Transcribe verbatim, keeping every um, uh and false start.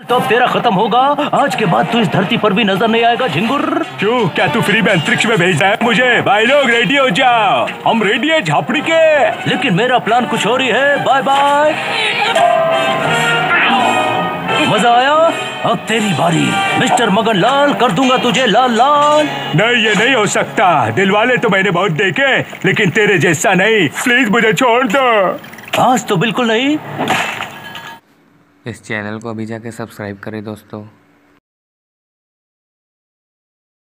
तो अब तेरा खत्म होगा। आज के बाद तू इस धरती पर भी नजर नहीं आएगा झिंगुर। क्यों, क्या तू फ्री में अंतरिक्ष में भेज रहा है मुझे? भाई लोग रेडी हो जाओ, हम रेडी है झापड़ी के। लेकिन मेरा प्लान कुछ और ही है। Bye bye. मजा आया? अब तेरी बारी मिस्टर मगन लाल, कर दूंगा तुझे लाल लाल। नहीं, ये नहीं हो सकता। दिलवाले तो मैंने बहुत देखे, लेकिन तेरे जैसा नहीं। प्लीज मुझे छोड़ दो। आज तो बिल्कुल नहीं। इस चैनल को अभी जाके सब्सक्राइब करें दोस्तों।